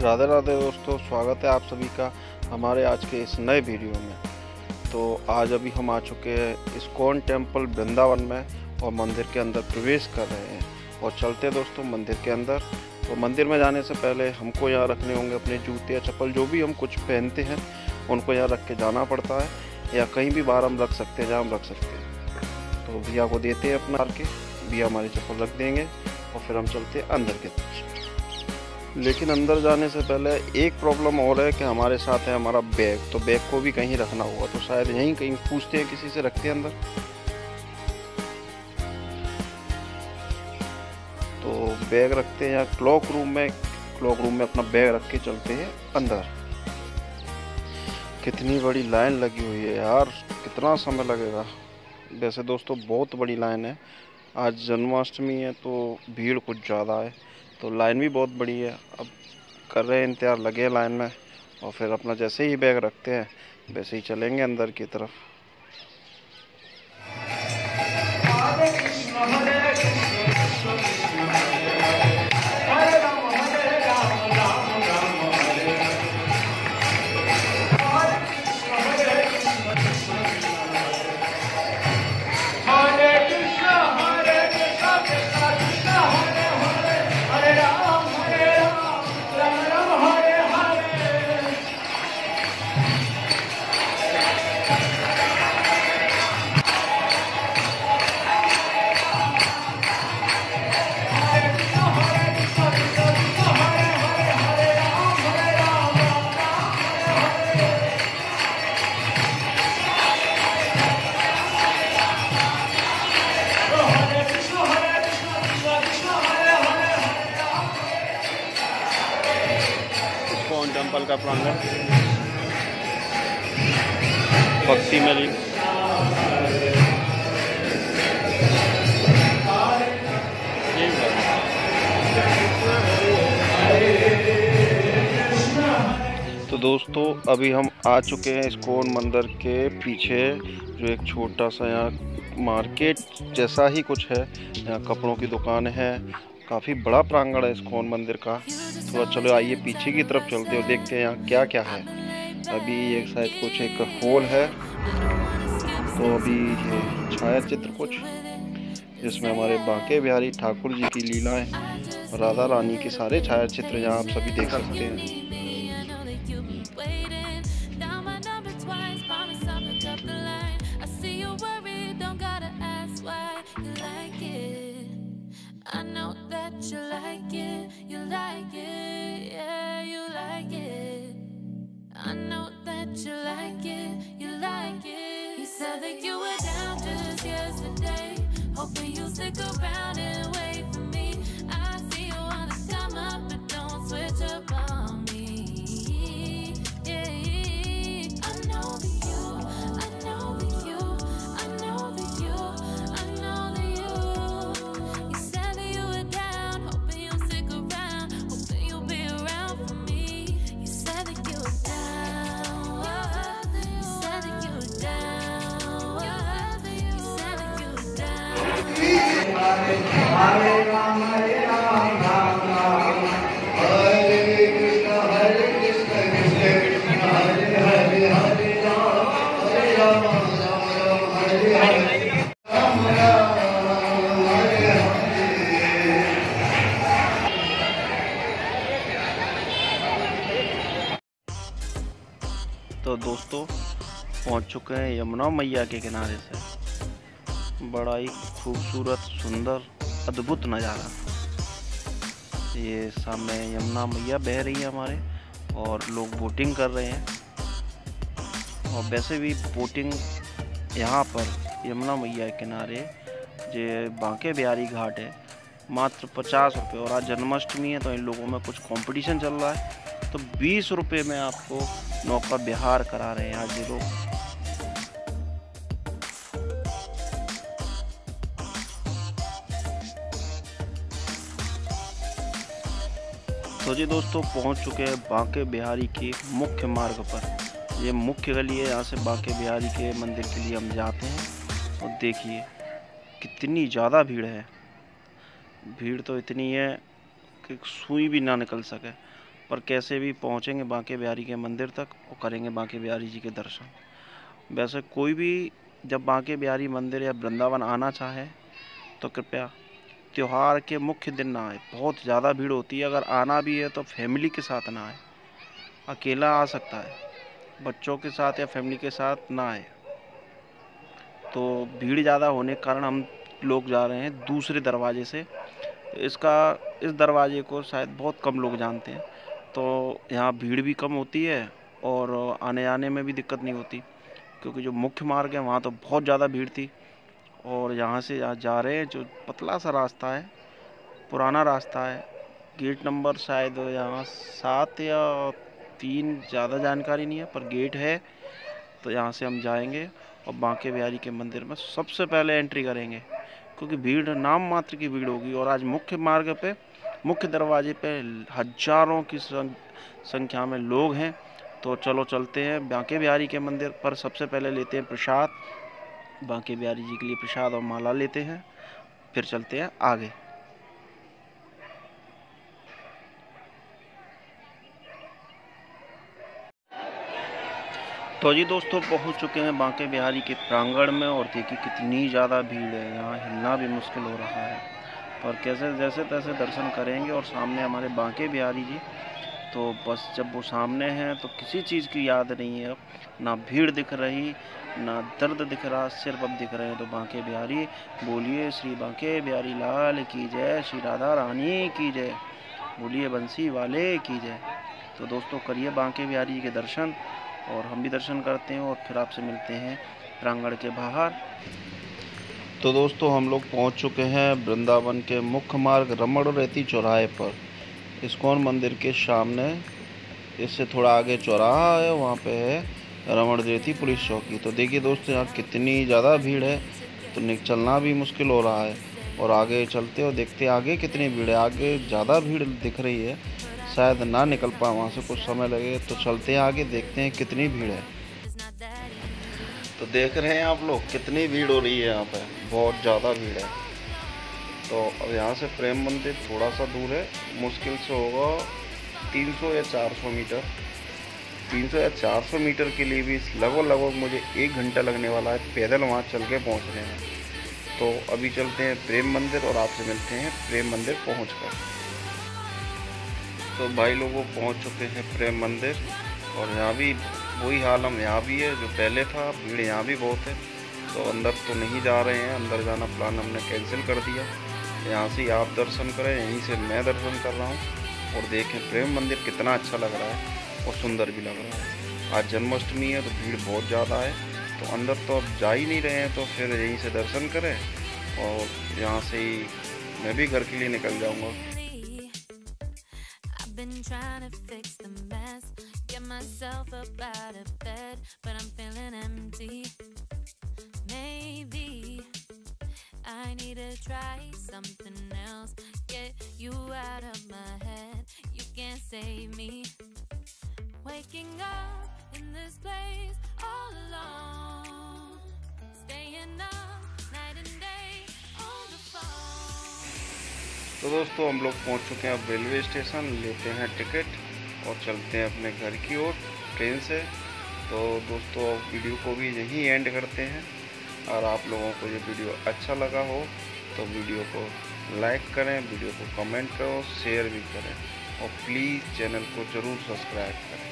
राधे राधे दोस्तों, स्वागत है आप सभी का हमारे आज के इस नए वीडियो में। तो आज अभी हम आ चुके हैं इस्कॉन टेम्पल वृंदावन में और मंदिर के अंदर प्रवेश कर रहे हैं और चलते हैं दोस्तों मंदिर के अंदर। तो मंदिर में जाने से पहले हमको यहाँ रखने होंगे अपने जूते या चप्पल, जो भी हम कुछ पहनते हैं उनको यहाँ रख के जाना पड़ता है, या कहीं भी बाहर हम रख सकते हैं जहाँ हम रख सकते हैं। तो भैया को देते हैं अपना के, भैया हमारी चप्पल रख देंगे और फिर हम चलते हैं अंदर की तरफ। लेकिन अंदर जाने से पहले एक प्रॉब्लम और है कि हमारे साथ है हमारा बैग, तो बैग को भी कहीं रखना होगा, तो शायद यहीं कहीं पूछते हैं किसी से रखते हैं अंदर। तो बैग रखते हैं यहाँ क्लॉक रूम में अपना बैग रख के चलते हैं अंदर। कितनी बड़ी लाइन लगी हुई है यार, कितना समय लगेगा। वैसे दोस्तों बहुत बड़ी लाइन है, आज जन्माष्टमी है तो भीड़ कुछ ज़्यादा है, तो लाइन भी बहुत बड़ी है। अब कर रहे हैं इंतज़ार, लगे लाइन में, और फिर अपना जैसे ही बैग रखते हैं वैसे ही चलेंगे अंदर की तरफ। इस्कॉन टेम्पल का प्रांगण भक्ति में तो दोस्तों अभी हम आ चुके हैं इस्कॉन मंदिर के पीछे, जो एक छोटा सा यहाँ मार्केट जैसा ही कुछ है। यहाँ कपड़ों की दुकान है, काफ़ी बड़ा प्रांगण है इस्कॉन मंदिर का। तो चलो आइए पीछे की तरफ चलते हैं और देखते हैं यहाँ क्या क्या है। अभी एक शायद कुछ एक हॉल है, तो अभी ये छाया चित्र कुछ जिसमें हमारे बांके बिहारी ठाकुर जी की लीलाएं, राधा रानी के सारे छाया चित्र यहाँ आप सभी देख सकते हैं। I know that you like it, yeah, you like it. I know that you like it. You said that you were down just yesterday, hoping you'll stick around and wait for me. I see you wanna come up, but don't switch up on me. Yeah, I know that you, I know that you, I know that you, I know that you. You said that you were down, hoping you'll stick around, hoping you'll be around for me. You said that you were down, you said that you were down, you said that you were down. Hare Rama, Hare Rama, Rama Hare Krishna, Krishna Krishna, Hare Hare, Hare Rama, Hare Rama, Hare Hare, Rama Rama, Hare Hare। तो दोस्तों पहुंच चुके हैं यमुना मैया के किनारे से। बड़ा ही खूबसूरत, सुंदर, अद्भुत नज़ारा। ये सामने यमुना मैया बह रही है हमारे, और लोग बोटिंग कर रहे हैं। और वैसे भी बोटिंग यहाँ पर यमुना मैया के किनारे जो बांके बिहारी घाट है मात्र 50 रुपये, और आज जन्माष्टमी है तो इन लोगों में कुछ कंपटीशन चल रहा है, तो 20 रुपये में आपको नौका विहार करा रहे हैं आज ये लोग। तो जी दोस्तों पहुंच चुके हैं बांके बिहारी के मुख्य मार्ग पर। ये मुख्य गली है, यहाँ से बांके बिहारी के मंदिर के लिए हम जाते हैं। और देखिए कितनी ज़्यादा भीड़ है, भीड़ तो इतनी है कि सुई भी ना निकल सके। पर कैसे भी पहुँचेंगे बांके बिहारी के मंदिर तक और करेंगे बांके बिहारी जी के दर्शन। वैसे कोई भी जब बांके बिहारी मंदिर या वृंदावन आना चाहे तो कृपया त्यौहार के मुख्य दिन ना आए, बहुत ज़्यादा भीड़ होती है। अगर आना भी है तो फैमिली के साथ ना आए, अकेला आ सकता है, बच्चों के साथ या फैमिली के साथ ना आए। तो भीड़ ज़्यादा होने के कारण हम लोग जा रहे हैं दूसरे दरवाजे से। इस दरवाजे को शायद बहुत कम लोग जानते हैं, तो यहाँ भीड़ भी कम होती है और आने जाने में भी दिक्कत नहीं होती, क्योंकि जो मुख्य मार्ग है वहाँ तो बहुत ज़्यादा भीड़ थी। और यहाँ से जा रहे हैं, जो पतला सा रास्ता है, पुराना रास्ता है, गेट नंबर शायद यहाँ 7 या 3, ज़्यादा जानकारी नहीं है, पर गेट है। तो यहाँ से हम जाएंगे और बांके बिहारी के मंदिर में सबसे पहले एंट्री करेंगे, क्योंकि भीड़ नाम मात्र की भीड़ होगी। और आज मुख्य मार्ग पे, मुख्य दरवाजे पे हजारों की संख्या में लोग हैं। तो चलो चलते हैं बांके बिहारी के मंदिर पर। सबसे पहले लेते हैं प्रसाद, बांके बिहारी जी के लिए प्रसाद और माला लेते हैं, फिर चलते हैं आगे। तो जी दोस्तों, पहुंच चुके हैं बांके बिहारी के प्रांगण में और देखिए कितनी ज़्यादा भीड़ है, यहाँ हिलना भी मुश्किल हो रहा है। पर कैसे जैसे तैसे दर्शन करेंगे। और सामने हमारे बांके बिहारी जी, तो बस जब वो सामने हैं तो किसी चीज़ की याद नहीं है अब, ना भीड़ दिख रही, ना दर्द दिख रहा, सिर्फ अब दिख रहे हैं तो बांके बिहारी। बोलिए श्री बांके बिहारी लाल की जय, श्री राधा रानी की जय, बोलिए बंसी वाले की जय। तो दोस्तों करिए बांके बिहारी जी के दर्शन, और हम भी दर्शन करते हैं और फिर आपसे मिलते हैं प्रांगण के बाहर। तो दोस्तों हम लोग पहुंच चुके हैं वृंदावन के मुख्य मार्ग रमण रेती चौराहे पर, इस्कॉन मंदिर के सामने। इससे थोड़ा आगे चौराहा है, वहाँ पे है रमण रेती पुलिस चौकी। तो देखिए दोस्तों यहाँ कितनी ज़्यादा भीड़ है, तो चलना भी मुश्किल हो रहा है। और आगे चलते और देखते आगे कितनी भीड़ है। आगे ज़्यादा भीड़ दिख रही है, शायद ना निकल पाए वहाँ से, कुछ समय लगे। तो चलते हैं आगे, देखते हैं कितनी भीड़ है। तो देख रहे हैं आप लोग कितनी भीड़ हो रही है यहाँ पे, बहुत ज़्यादा भीड़ है। तो अब यहाँ से प्रेम मंदिर थोड़ा सा दूर है, मुश्किल से होगा 300 या 400 मीटर। 300 या 400 मीटर के लिए भी लगभग मुझे 1 घंटा लगने वाला है पैदल वहाँ चल के पहुँचने में। तो अभी चलते हैं प्रेम मंदिर और आपसे मिलते हैं प्रेम मंदिर पहुँचकर। तो भाई लोगों पहुँच चुके हैं प्रेम मंदिर, और यहाँ भी वही हाल हम यहाँ भी है जो पहले था, भीड़ यहाँ भी बहुत है। तो अंदर तो नहीं जा रहे हैं, अंदर जाना प्लान हमने कैंसिल कर दिया। यहाँ से आप दर्शन करें, यहीं से मैं दर्शन कर रहा हूँ। और देखें प्रेम मंदिर कितना अच्छा लग रहा है और सुंदर भी लग रहा है। आज जन्माष्टमी है तो भीड़ बहुत ज़्यादा है, तो अंदर तो अब जा ही नहीं रहे हैं, तो फिर यहीं से दर्शन करें और यहाँ से ही मैं भी घर के लिए निकल जाऊँगा। Been trying to fix the mess, get myself up out of bed, but I'm feeling empty. Maybe I need to try something else, get you out of my head, you can't save me. Waking up in this place all alone, staying up night and day on the phone. तो दोस्तों हम लोग पहुंच चुके हैं अब railway station, लेते हैं टिकट और चलते हैं अपने घर की ओर ट्रेन से। तो दोस्तों वीडियो को भी यहीं एंड करते हैं, और आप लोगों को ये वीडियो अच्छा लगा हो तो वीडियो को लाइक करें, वीडियो को कमेंट करो, शेयर भी करें, और प्लीज़ चैनल को ज़रूर सब्सक्राइब करें।